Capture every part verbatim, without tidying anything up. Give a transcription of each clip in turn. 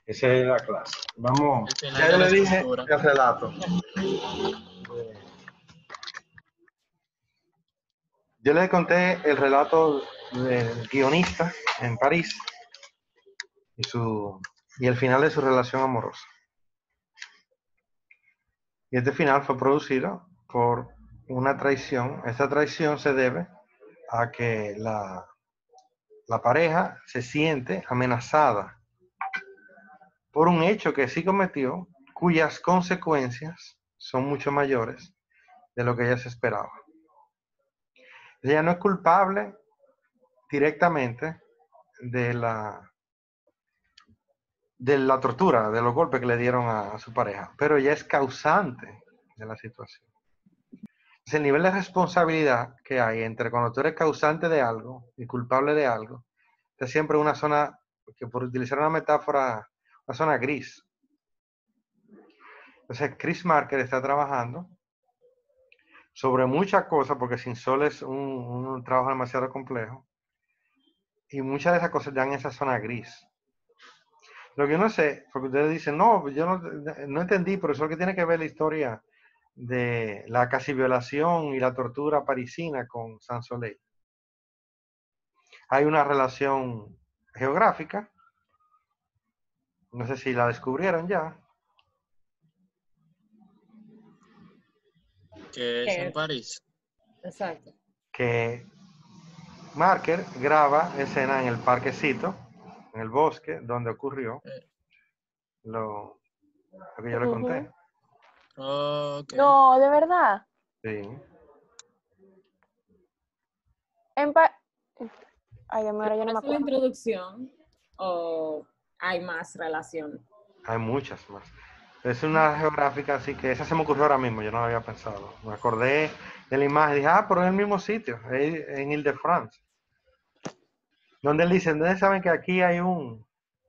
Esa es la clase. Vamos. El final Ya de yo la le dije estructura. el relato. Yo le conté el relato del guionista en París y, su, y el final de su relación amorosa. Y este final fue producido por una traición. Esta traición se debe a que la, la pareja se siente amenazada por un hecho que sí cometió, cuyas consecuencias son mucho mayores de lo que ella se esperaba. Ella no es culpable directamente de la, de la tortura, de los golpes que le dieron a, a su pareja, pero ella es causante de la situación. Es el nivel de responsabilidad que hay entre cuando tú eres causante de algo y culpable de algo, es siempre una zona, que por utilizar una metáfora, una zona gris. Entonces, Chris Marker está trabajando sobre muchas cosas, porque Sin Sol es un, un trabajo demasiado complejo, y muchas de esas cosas dan esa zona gris. Lo que yo no sé, porque ustedes dicen, no, yo no, no entendí, pero eso es lo que tiene que ver la historia de la casi violación y la tortura parisina con Sans Soleil. Hay una relación geográfica, no sé si la descubrieron ya. Que es en París. Exacto. Que Marker graba escena en el parquecito, en el bosque, donde ocurrió lo, lo que yo le conté. Uh-huh. Okay. No, de verdad. Sí. En pa Ay, Dios mío, ahora yo no me ¿Es la acuerdo. introducción o hay más relación? Hay muchas más. Es una geográfica, así que esa se me ocurrió ahora mismo, yo no la había pensado. Me acordé de la imagen y dije, ah, pero es el mismo sitio, es en Ile-de-France. Donde él dice, ¿dónde saben que aquí hay un...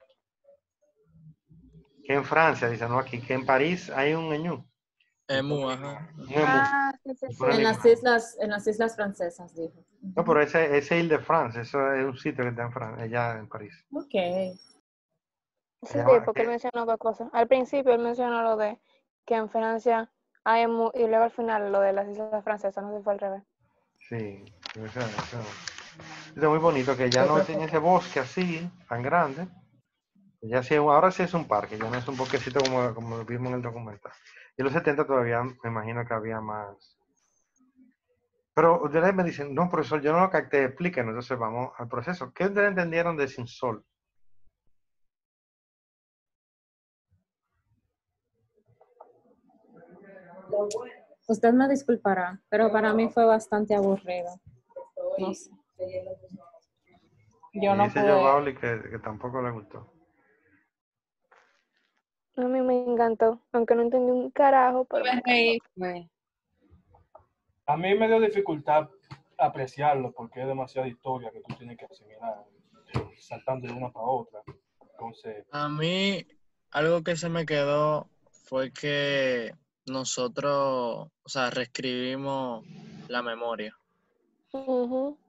que en Francia, dice, no aquí, que en París hay un Eñú. Emu, ajá. Un emú. Ah, sí, sí, Y sí. pone la En las imagen. islas, en las islas francesas, dijo. No, pero ese, ese Ile-de-France, eso es un sitio que está en Francia, allá en París. Ok. Sí, Llama- porque él mencionó dos cosas. Al principio él mencionó lo de que en Francia hay mu- y luego al final lo de las islas francesas, no sé si fue al revés. Sí, eso, eso. Es muy bonito que ya no tiene ese bosque así, tan grande. Ya sí, ahora sí es un parque, ya no es un bosquecito como, como lo vimos en el documental. Y en los setenta todavía me imagino que había más. Pero ustedes me dicen, no, profesor, yo no lo capté, explíquenos. Entonces vamos al proceso. ¿Qué ustedes entendieron de Sin Sol? Usted me disculpará, pero para mí fue bastante aburrido. No sé. Yo Y no dice Joe pude. Bowley que, que tampoco le gustó. A mí me encantó, aunque no entendí un carajo, pero me encantó. A mí me dio dificultad apreciarlo porque es demasiada historia que tú tienes que asimilar, eh, saltando de una para otra. Entonces, A mí, algo que se me quedó fue que nosotros, o sea, reescribimos la memoria. Ujú.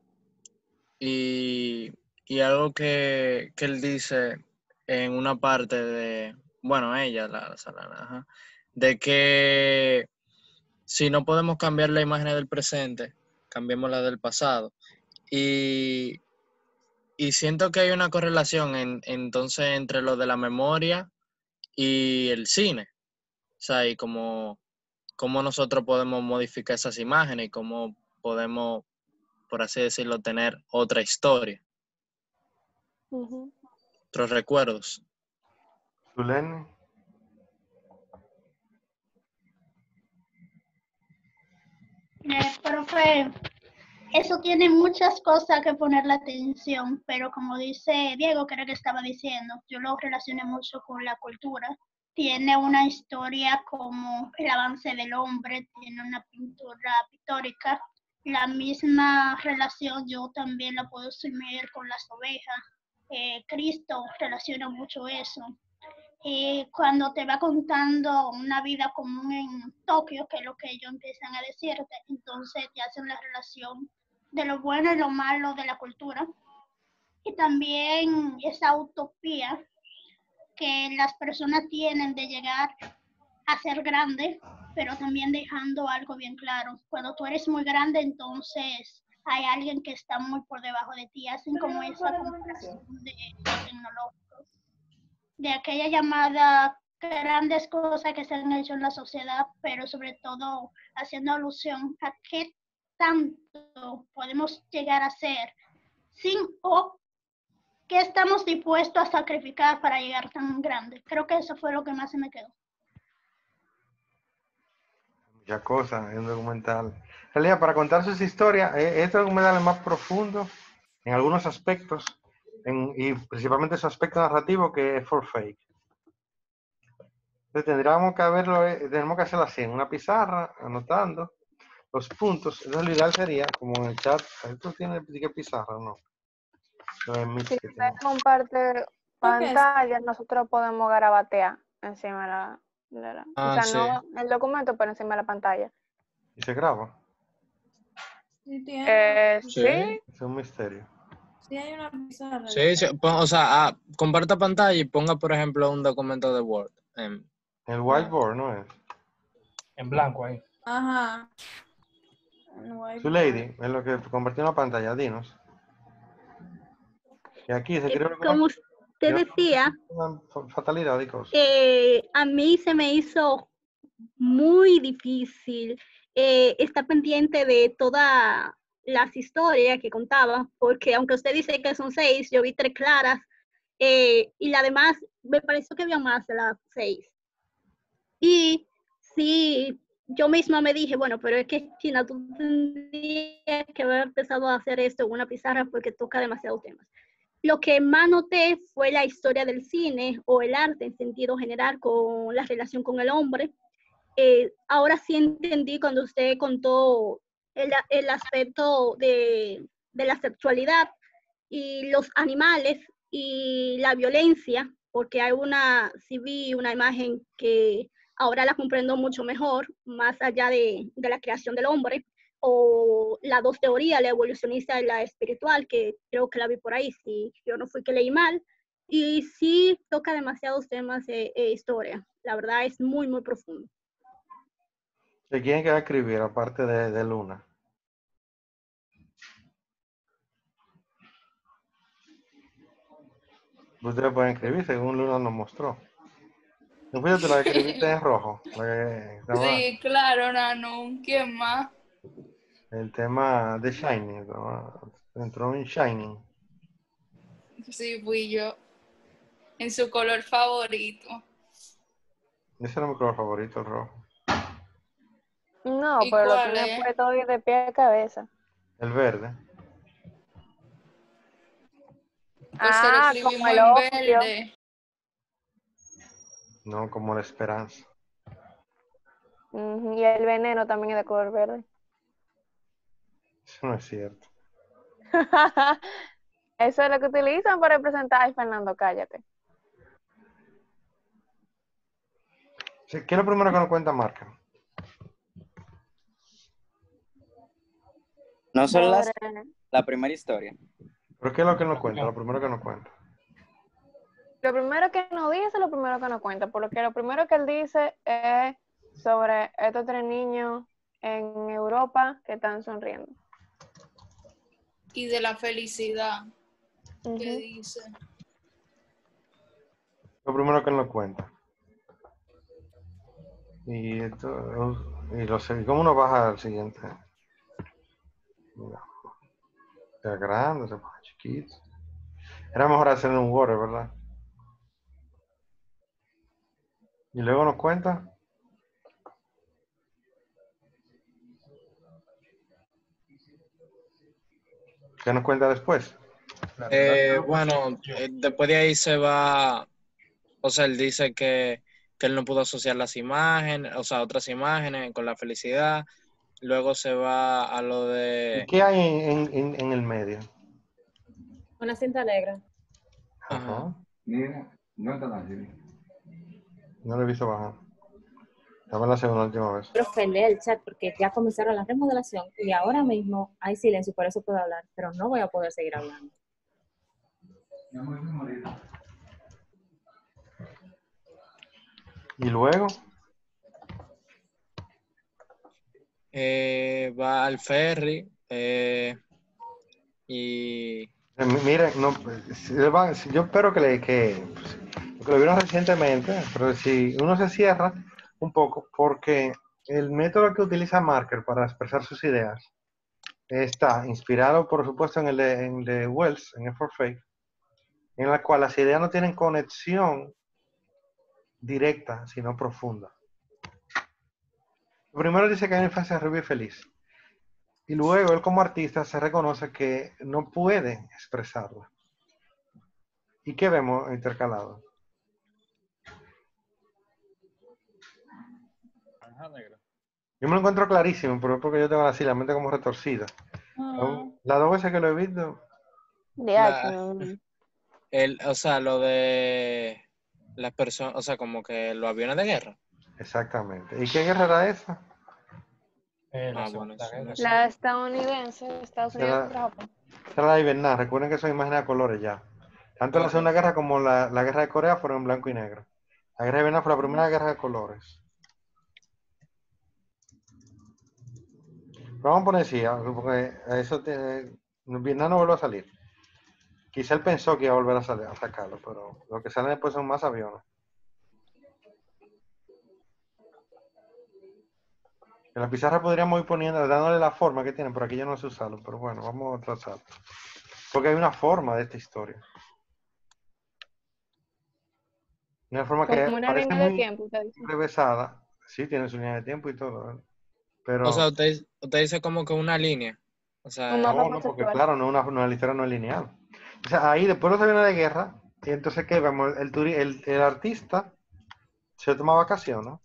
Y, y algo que, que él dice en una parte de, bueno, ella, la, la Salana, ajá, de que si no podemos cambiar la imagen del presente, cambiemos la del pasado. Y, y siento que hay una correlación en, entonces entre lo de la memoria y el cine. O sea, y cómo, cómo nosotros podemos modificar esas imágenes y cómo podemos, por así decirlo, tener otra historia, Ujú. otros recuerdos. Zulene. Eh, profe, eso tiene muchas cosas que poner la atención, pero como dice Diego, que era que estaba diciendo, yo lo relacioné mucho con la cultura. Tiene una historia como el avance del hombre, tiene una pintura pictórica. La misma relación yo también la puedo asumir con las ovejas. Eh, Cristo relaciona mucho eso. Y cuando te va contando una vida común en Tokio, que es lo que ellos empiezan a decirte, entonces te hacen la relación de lo bueno y lo malo de la cultura. Y también esa utopía que las personas tienen de llegar a ser grande, pero también dejando algo bien claro. Cuando tú eres muy grande, entonces hay alguien que está muy por debajo de ti. Hacen como esa comparación de lo tecnológico, de aquella llamada grandes cosas que se han hecho en la sociedad, pero sobre todo haciendo alusión a qué tanto podemos llegar a ser sin o qué estamos dispuestos a sacrificar para llegar tan grande. Creo que eso fue lo que más se me quedó. Muchas cosas, es un documental. En realidad, para contar sus historias, eh, este documental es más profundo en algunos aspectos, en, y principalmente su aspecto narrativo, que es For Fake. Entonces tendríamos que verlo, eh, tenemos que hacerlo así, en una pizarra, anotando los puntos. Entonces lo ideal sería, como en el chat, ¿esto tiene qué pizarra o no? No es Mix Si que usted tiene. comparte pantalla, nosotros podemos garabatear encima de la, de la- Ah, o sea, sí. no el documento, pero encima de la pantalla. Y se graba. Sí, tiene. Eh, Sí. sí, Es un misterio. Sí, hay una pizarra. Sí, sí, pon- o sea, ah, comparta pantalla y ponga, por ejemplo, un documento de Word. em, El whiteboard, ¿no es? En blanco ahí. Ajá. Su lady, es lo que convirtió en una pantalla, dinos. Y aquí se Eh, escribe Como usted decía, una fatalidad y cosas. eh, a mí se me hizo muy difícil eh, estar pendiente de todas las historias que contaba, porque aunque usted dice que son seis, yo vi tres claras, eh, y la demás me pareció que había más de las seis. Y sí, yo misma me dije, bueno, pero es que China, tú tendrías que haber empezado a hacer esto en una pizarra porque toca demasiados temas. Lo que más noté fue la historia del cine o el arte en sentido general con la relación con el hombre. Eh, ahora sí entendí cuando usted contó el, el aspecto de, de la sexualidad y los animales y la violencia, porque hay una, sí vi una imagen que ahora la comprendo mucho mejor, más allá de, de la creación del hombre, o las dos teorías, la evolucionista y la espiritual, que creo que la vi por ahí, si yo no fui que leí mal, y sí toca demasiados temas de, de historia, la verdad es muy, muy profundo. ¿De quién que va a escribir, aparte de, de Luna? Ustedes pueden escribir, según Luna nos mostró. ¿No fuiste la que escribiste en rojo? La que estaba- Sí, claro, Nano. ¿Quién más? El tema de Shining. estaba- Entró en Shining. Sí, fui yo. En su color favorito. Ese era mi color favorito, el rojo. no, ¿Y pero lo cuál tiene es? puesto hoy de pie a cabeza. El verde. Pues se lo Ah, escribimos como el en odio. verde. No como la esperanza. Ujú, y el veneno también es de color verde. Eso no es cierto. Eso es lo que utilizan para representar. Ay, Fernando, cállate. Sí, ¿qué es lo primero que nos cuenta Marca? No solo las- Sobre- la primera historia. ¿Pero qué es lo que nos cuenta? Lo primero que nos cuenta. Lo primero que nos dice es lo primero que nos cuenta, porque lo primero que él dice es sobre estos tres niños en Europa que están sonriendo. Y de la felicidad. Ujú. ¿Qué dice? Lo primero que nos cuenta. Y esto, y lo sé, ¿cómo uno baja al siguiente? Mira, se grande, se baja chiquito. Era mejor hacer un Word, ¿verdad? Y luego nos cuenta. ¿Qué nos cuenta después? Eh, bueno, eh, después de ahí se va, o sea, él dice que, que él no pudo asociar las imágenes, o sea, otras imágenes con la felicidad. Luego se va a lo ¿Y de... qué hay en, en, en el medio? Una cinta negra. Ajá. Ajá. Mira, no está tan así. No lo he visto bajar. Estaba en la segunda última vez. Pero que lee el chat porque ya comenzaron la remodelación y ahora mismo hay silencio, por eso puedo hablar, pero no voy a poder seguir hablando. Y luego, Eh, va al ferry eh, y eh, mi- miren, no, pues, si le va- si- yo espero que, le, que, pues, que lo vieron recientemente, pero si uno se cierra un poco, porque el método que utiliza Marker para expresar sus ideas está inspirado, por supuesto, en el de, en el de Wells, en F for Faith, en la cual las ideas no tienen conexión directa, sino profunda. Primero dice que hay una infancia rubia y feliz. Y luego él como artista se reconoce que no puede expresarla. ¿Y qué vemos intercalado? Naranja negra. Yo me lo encuentro clarísimo, pero es porque yo tengo así la mente como retorcida. Ah, Las dos veces que lo he visto, de la, hecho, el, o sea, lo de las personas, o sea, como que los aviones de guerra. exactamente. ¿Y qué guerra era esa? Eh, la Ah, bueno, Segunda eso Guerra. no sé. la estadounidense, Estados Unidos Era, contra Japón. era la de Vietnam. Recuerden que son imágenes a colores ya. Tanto la Ok. Segunda Guerra como la, la Guerra de Corea fueron en blanco y negro. La Guerra de Vietnam fue la primera guerra de colores. Pero vamos a poner sí, porque eso tiene, Vietnam no vuelve a salir. Quizá él pensó que iba a volver a, salir, a sacarlo, pero lo que sale después son más aviones. En la pizarra podríamos ir poniendo, dándole la forma que tienen, pero aquí yo no sé usarlo, pero bueno, vamos a trazarlo. Porque hay una forma de esta historia. Una forma que Como una parece línea de muy tiempo, usted dice. revesada. Sí, tiene su línea de tiempo y todo, ¿eh? Pero O sea, usted, usted dice como que una línea. O Un sea, mapa no, no, porque conceptual. claro, no una, una la historia no es lineal. O sea, ahí después de los aviones de guerra, y entonces ¿qué vemos? El, turi- el, el artista se toma vacaciones, ¿no?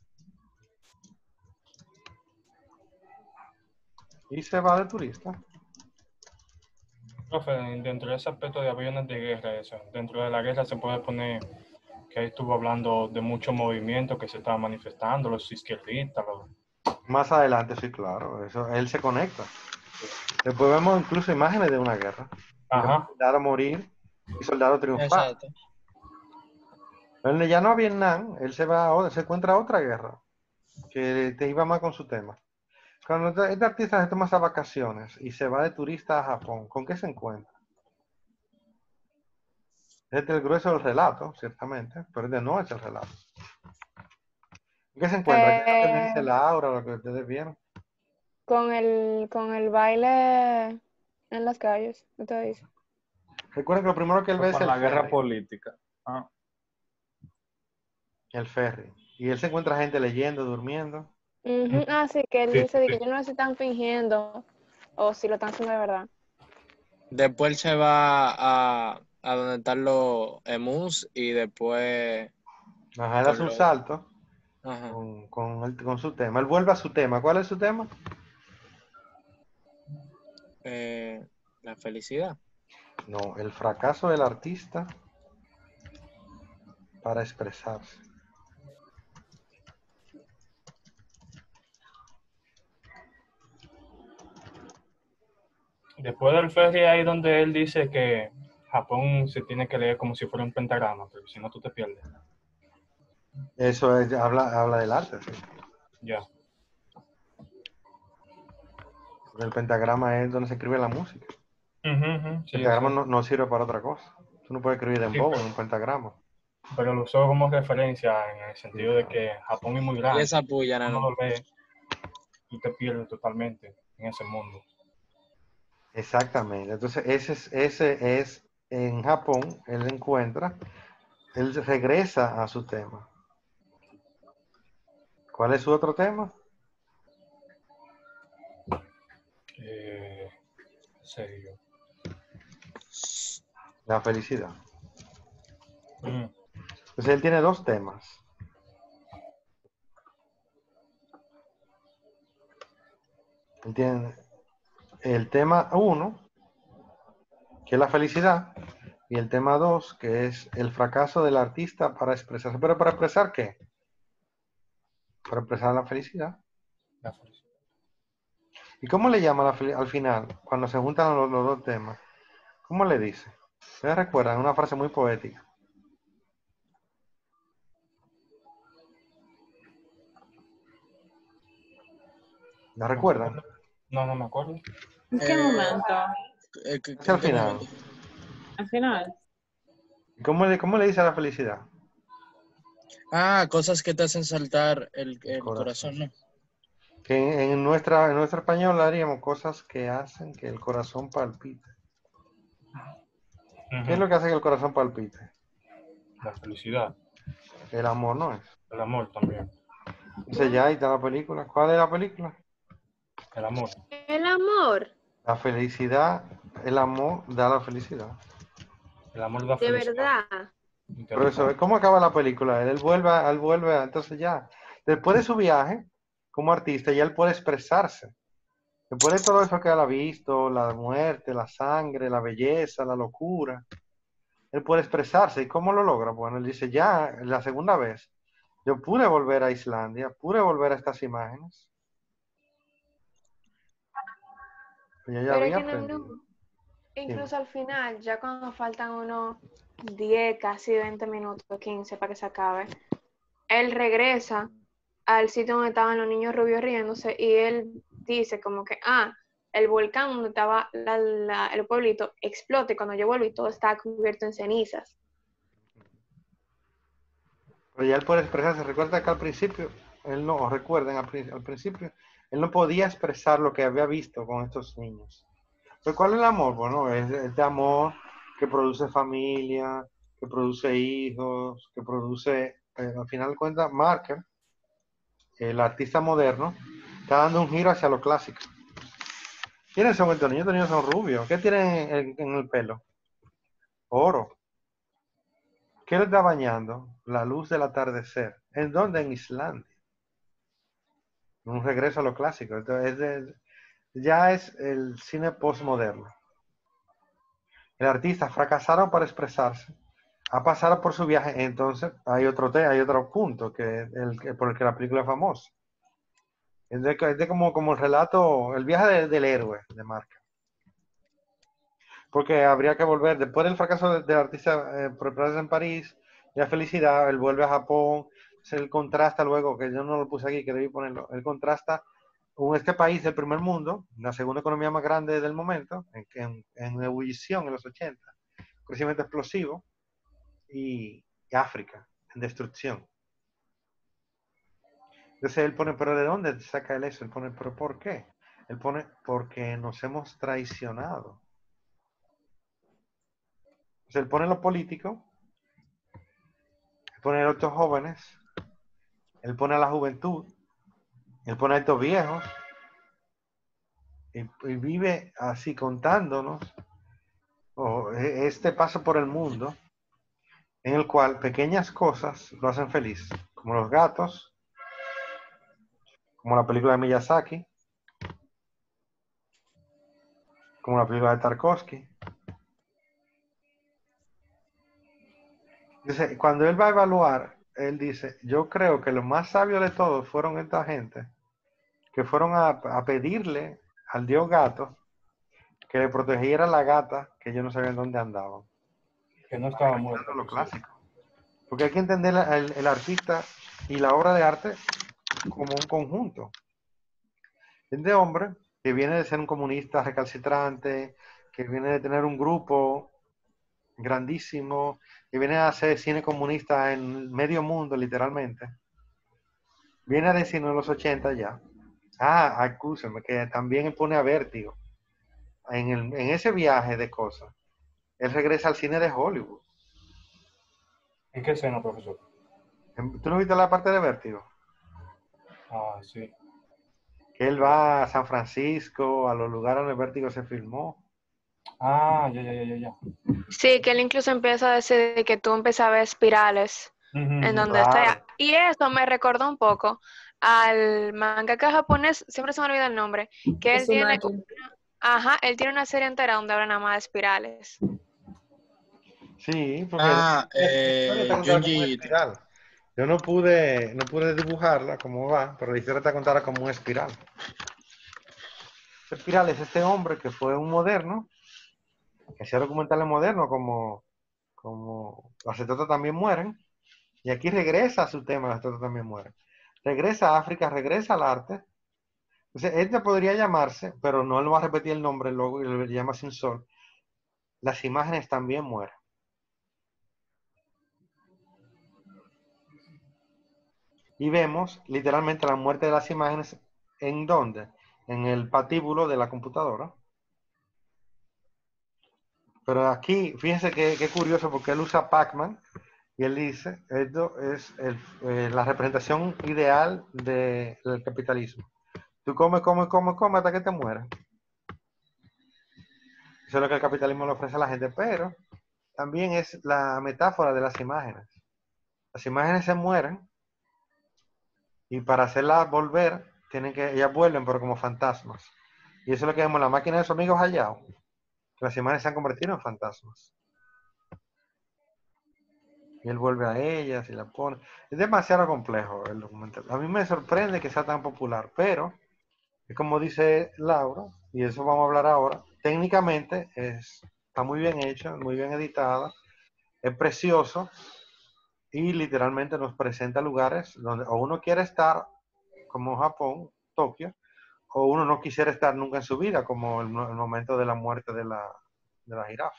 Y se va de turista. Profe, dentro de ese aspecto de aviones de guerra, eso, dentro de la guerra se puede poner que ahí estuvo hablando de muchos movimientos que se estaban manifestando, los izquierdistas, los... Más adelante, sí, claro, eso, él se conecta. Después vemos incluso imágenes de una guerra. Ajá. Soldado morir y soldado triunfar. exacto. Él ya no a Vietnam, él se va a, otra- se encuentra a otra guerra que te iba más con su tema. Cuando este este artista se toma esas vacaciones y se va de turista a Japón, ¿con qué se encuentra? Este es el grueso del relato, ciertamente, pero este no es el relato. ¿Con qué se encuentra? ¿Qué es lo que me dice Eh, Laura, lo que ustedes vieron? con el, con el baile en las calles, usted dice. Recuerden que lo primero que él ve es Con el la guerra ferry. política. Ah, El ferry. Y él se encuentra gente leyendo, durmiendo. Ujú. Ah, sí, que él Sí, dice de que sí. ellos no se están fingiendo o si lo están haciendo de verdad. Después él se va a, a donde están los emus y después Ajá, él hace con un los... salto Ajá. con, con, el- con su tema. Él vuelve a su tema. ¿Cuál es su tema? Eh, la felicidad. No, el fracaso del artista para expresarse. Después del ferry ahí donde él dice que Japón se tiene que leer como si fuera un pentagrama, pero si no tú te pierdes. Eso es, habla, habla del arte, sí. Ya. El pentagrama es donde se escribe la música. Ujú, ujú, El sí, pentagrama eso. no, no sirve para otra cosa. Tú no puedes escribir Sí, dembow en pero, un pentagrama. pero lo usó como referencia en el Sí, sentido de claro. que Japón es muy Y grande. esa puya, Uno no. lo lee y te pierdes totalmente en ese mundo. Exactamente. Entonces, ese es, ese es en Japón, él encuentra, él regresa a su tema. ¿Cuál es su otro tema? Eh, serio. La felicidad. Mm. Entonces, él tiene dos temas. Él tiene el tema uno, que es la felicidad, y el tema dos, que es el fracaso del artista para expresarse. ¿Pero para expresar qué? Para expresar la felicidad. La felicidad. ¿Y cómo le llama la fel- al final, cuando se juntan los, los dos temas? ¿Cómo le dice? ¿Ustedes recuerdan? Una frase muy poética. ¿La recuerdan? No, no me acuerdo. ¿En qué Eh, momento? eh, ¿qué- Hacia ¿En el qué final. momento? Al final. ¿Cómo le, cómo le dice a la felicidad? Ah, cosas que te hacen saltar el, el Corazón. corazón, ¿no? Que en, en nuestra, en nuestro español haríamos cosas que hacen que el corazón palpite. ¿Qué es lo que hace que el corazón palpite? La felicidad, El amor, ¿no es? el amor también. Entonces ya ahí está la película. ¿Cuál es la película? El amor. El amor, La felicidad, el amor da la felicidad. El amor da de felicidad. verdad. Por eso, ¿cómo acaba la película? Él vuelve, a- él vuelve, a- entonces ya, después de su viaje como artista, ya él puede expresarse. Después de todo eso que él ha visto, la muerte, la sangre, la belleza, la locura, él puede expresarse. ¿Y cómo lo logra? Bueno, él dice, ya, la segunda vez, yo pude volver a Islandia, pude volver a estas imágenes. Pues yo ya Pero es había que no, aprendido. no. Incluso al final, ya cuando faltan unos diez, casi veinte minutos, quince para que se acabe, él regresa al sitio donde estaban los niños rubios riéndose y él dice como que, ah, el volcán donde estaba la- la- el pueblito explota y cuando yo vuelvo y todo está cubierto en cenizas. Pero ya él puede expresarse. Recuerda que al principio, él no, o recuerden, al, pri- al principio, él no podía expresar lo que había visto con estos niños. Pero ¿cuál es el amor? Bueno, es este amor que produce familia, que produce hijos, que produce, eh, al final de cuentas, Marker, el artista moderno, está dando un giro hacia lo clásico. ¿Quiénes son estos niños? Estos niños son rubios. ¿Qué tienen en, en el pelo? Oro. ¿Qué les está bañando? La luz del atardecer. ¿En dónde? En Islandia. Un regreso a lo clásico. Entonces, es de- ya es el cine postmoderno. El artista fracasaron para expresarse, ha pasado por su viaje, entonces hay otro te- hay otro punto que el, que- por el que la película es famosa. Es de, es de como, como el relato, el viaje de- del héroe de Marca. Porque habría que volver, después del fracaso de- del artista eh, por prepararse en París, la felicidad, él vuelve a Japón, se el contrasta luego, que yo no lo puse aquí, que debí ponerlo, él contrasta con este país del primer mundo, la segunda economía más grande del momento, en, en, en ebullición en los ochenta, crecimiento explosivo, y África en destrucción. Entonces él pone, pero ¿de dónde saca él eso? Él pone, pero ¿por qué? Él pone, porque nos hemos traicionado. Entonces él pone lo político, él pone a estos jóvenes, él pone a la juventud, él pone a estos viejos, y, y vive así contándonos oh, este paso por el mundo en el cual pequeñas cosas lo hacen feliz, como los gatos, como la película de Miyazaki, como la película de Tarkovsky. Dice, cuando él va a evaluar, él dice, yo creo que lo más sabio de todos fueron esta gente que fueron a, a pedirle al dios gato que le protegiera a la gata que ellos no sabían dónde andaban. Que no estaba muerto. Lo clásico. Porque hay que entender el, el artista y la obra de arte como un conjunto. Este hombre que viene de ser un comunista recalcitrante, que viene de tener un grupo grandísimo, que viene a hacer cine comunista en medio mundo, literalmente. Viene a decirnos en los ochenta ya. Ah, acúsenme, que también él pone a Vértigo. En, el, en ese viaje de cosas, él regresa al cine de Hollywood. ¿En qué escena, profesor? ¿Tú no viste la parte de Vértigo? Ah, sí. Que él va a San Francisco, a los lugares donde Vértigo se filmó. Ah, ya, ya, ya, ya, ya. Sí, que él incluso empieza a decir de que tú empiezas a ver espirales en donde Claro. sea. Y eso me recordó un poco al mangaka japonés, siempre se me olvida el nombre, que él tiene, Uzumaki. una- ajá, él tiene una serie entera donde habla nada más de espirales. Sí, porque Ah, la historia eh, está contada como una Junji, espiral. Yo no pude, no pude dibujarla como va, pero la historia está contada como una espiral. Esta espiral es este hombre que fue un moderno, que hacía documentales modernos como, como Las Etotas también mueren, y aquí regresa a su tema, Las Etotas también mueren. Regresa a África, regresa al arte, Entonces, este podría llamarse, pero no lo va a repetir el nombre, luego lo llama Sin Sol. Las imágenes también mueren. Y vemos literalmente la muerte de las imágenes. ¿En dónde? En el patíbulo de la computadora. Pero aquí, fíjense qué, qué curioso, porque él usa Pac-Man y él dice, esto es el, eh, la representación ideal de, del capitalismo. Tú comes, comes, comes, comes hasta que te mueras. Eso es lo que el capitalismo le ofrece a la gente, pero también es la metáfora de las imágenes. Las imágenes se mueren y para hacerlas volver, tienen que, ellas vuelven, pero como fantasmas. Y eso es lo que vemos en la máquina de su amigo Hayao. Las imágenes se han convertido en fantasmas. Y él vuelve a ellas y la pone. Es demasiado complejo el documental. A mí me sorprende que sea tan popular, pero es como dice Laura, y eso vamos a hablar ahora, técnicamente es, está muy bien hecho, muy bien editada, es precioso y literalmente nos presenta lugares donde o uno quiere estar, como Japón, Tokio, o uno no quisiera estar nunca en su vida, como el, el momento de la muerte de la, de la jirafa.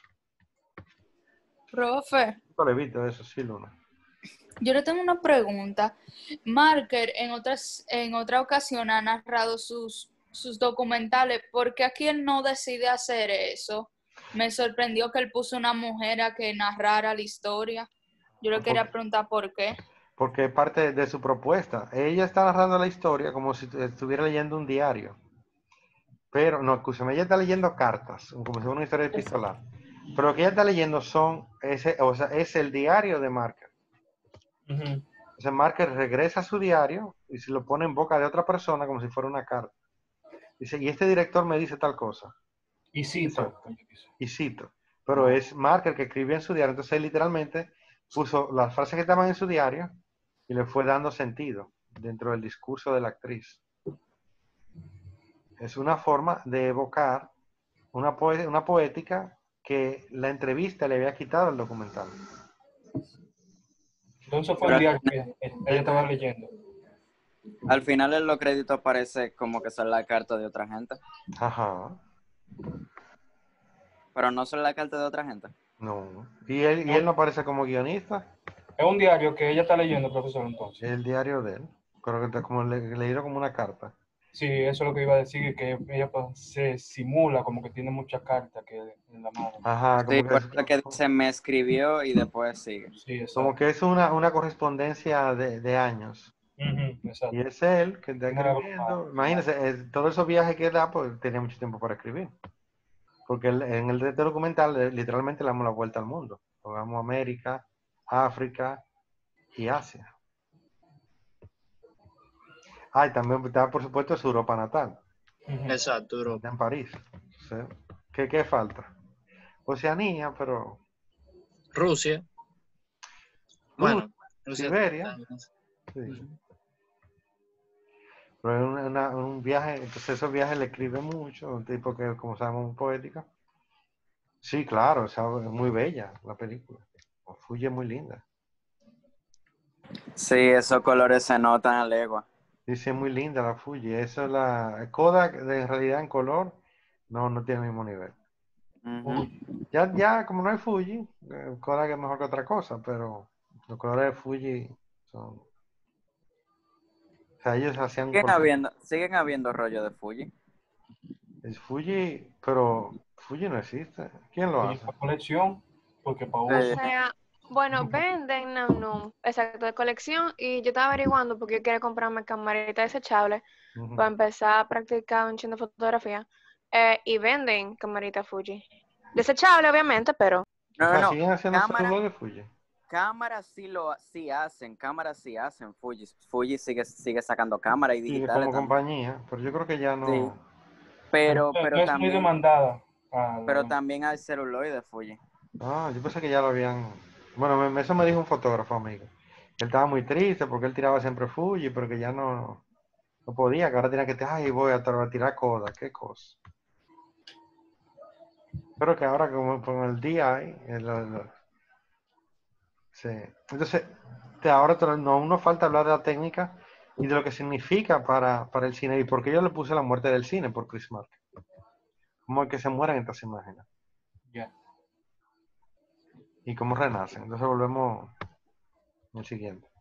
Profe, Yo lo he visto eso, sí, Luna. yo le tengo una pregunta. Marker en otras, en otra ocasión ha narrado sus, sus documentales. ¿Por qué aquí él no decide hacer eso? Me sorprendió que él puso una mujer a que narrara la historia. Yo le quería preguntar por qué. Porque es parte de su propuesta. Ella está narrando la historia como si estuviera leyendo un diario. Pero, no, escúchame, ella está leyendo cartas, como si fuera una historia epistolar. Pero lo que ella está leyendo son, ese, o sea, es el diario de Marker. Ujú. Entonces Marker regresa a su diario y se lo pone en boca de otra persona como si fuera una carta. Dice, y este director me dice tal cosa. Y cito. Y cito. Pero es Marker que escribió en su diario. Entonces él literalmente puso las frases que estaban en su diario y le fue dando sentido dentro del discurso de la actriz. Es una forma de evocar una, poe una poética que la entrevista le había quitado al documental. Entonces fue un día que ella estaba leyendo. Al final en los créditos aparece como que son la carta de otra gente. Ajá. Pero no son la carta de otra gente. No. ¿Y él, y él no aparece como guionista? Es un diario que ella está leyendo, profesor, entonces. El diario de él. Creo que está como le, leído como una carta. Sí, eso es lo que iba a decir, que ella pues, se simula como que tiene muchas cartas que en la mano. Ajá, como Sí, que por es, eso que dice me escribió y después sigue. Sí, exacto. como que es una, una correspondencia de, de años. Uh-huh, exacto. Y es él que está Como escribiendo. la- Imagínense, eh, todos esos viajes que da, pues tenía mucho tiempo para escribir. Porque el- en el reto documental eh, literalmente le damos la vuelta al mundo. Vamos a América, África y Asia. Ah, y también está, por supuesto, su Europa natal. Ujú. Exacto, Europa. Está en París. ¿Sí? ¿Qué, qué falta? Oceanía, pero Rusia. Bueno, Rusia. Siberia. Sí. Ujú. Pero es una- una- un viaje, entonces esos viajes le escribe mucho, un tipo que, como sabemos, un poética. Sí, claro, o sea, es muy bella la película. Fuji es muy linda. Sí, esos colores se notan a legua. Dice muy linda la Fuji. Eso es la Kodak, de- en realidad en color, no, no tiene el mismo nivel. Ujú. Ya, ya, como no hay Fuji, eh, Kodak es mejor que otra cosa, pero los colores de Fuji son. O sea, ellos hacían Siguen color- habiendo, siguen habiendo rollo de Fuji. Es Fuji, pero Fuji no existe. ¿Quién lo Y hace? la colección, porque para Sí. uso. O sea, bueno, venden Nam Num, exacto, de colección. Y yo estaba averiguando porque yo quería comprarme camarita desechable Ujú. para empezar a practicar un chin de fotografía. Eh, y venden camarita Fuji. Desechable, obviamente, pero O No, no, sea, no. siguen haciendo Cámara, celular de Fuji. cámaras sí lo sí hacen, cámaras sí hacen Fuji. Fuji sigue, sigue sacando cámaras y Sigue digitales como también. compañía, pero yo creo que ya Sí. no. Pero, No pero es muy también, demandada. Ah, pero la- también hay celuloide Fuji. Ah, yo pensé que ya lo habían. Bueno, me- eso me dijo un fotógrafo, amigo. Él estaba muy triste porque él tiraba siempre Fuji, pero que ya no, no podía, que ahora tenía que, ay, voy a, tra- a tirar Kodak, qué cosa. Pero que ahora como con el día ahí, el- el- sí. Entonces, te- ahora te- no, aún nos falta hablar de la técnica y de lo que significa para, para el cine y por qué yo le puse la muerte del cine por Chris Marker. Cómo es que se mueren estas imágenes Ya. y cómo renacen. Entonces volvemos en el siguiente.